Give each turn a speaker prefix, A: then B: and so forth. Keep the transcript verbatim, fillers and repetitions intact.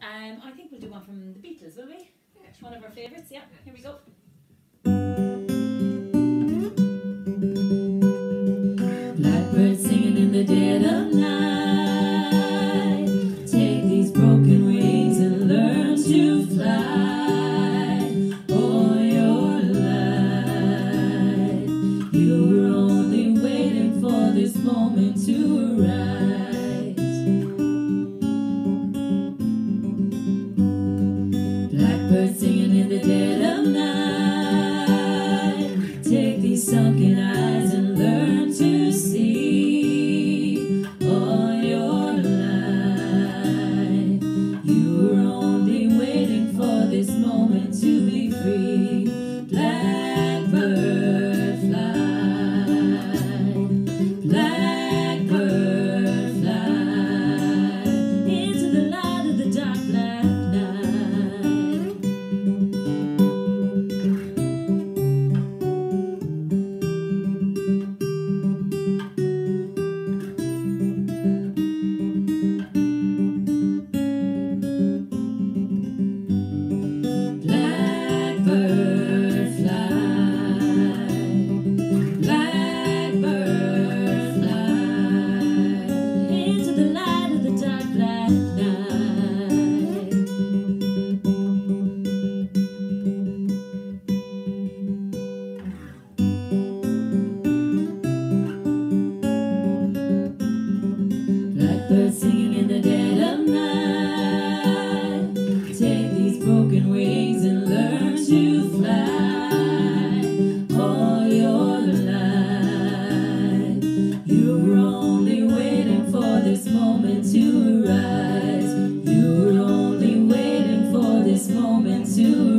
A: Um, I think we'll do one from the Beatles, will we?
B: Yeah.
A: One of our favourites, yeah. Here we go.
C: Blackbird singing in the dead of night. Take these broken wings and learn to fly. All your life, you were only waiting for this moment to arise. Blackbird singing in the dead of night. Take these sunken eyes and learn to see. All your life, you were only waiting for this moment to be free. Blackbird fly, blackbird fly into the light of the dark black night. Blackbird fly, blackbird fly into the light of the dark black night. Blackbird singing in the dead of night. Take these broken wings and learn to fly. All your life, you were only waiting for this moment to arise. You were only waiting for this moment to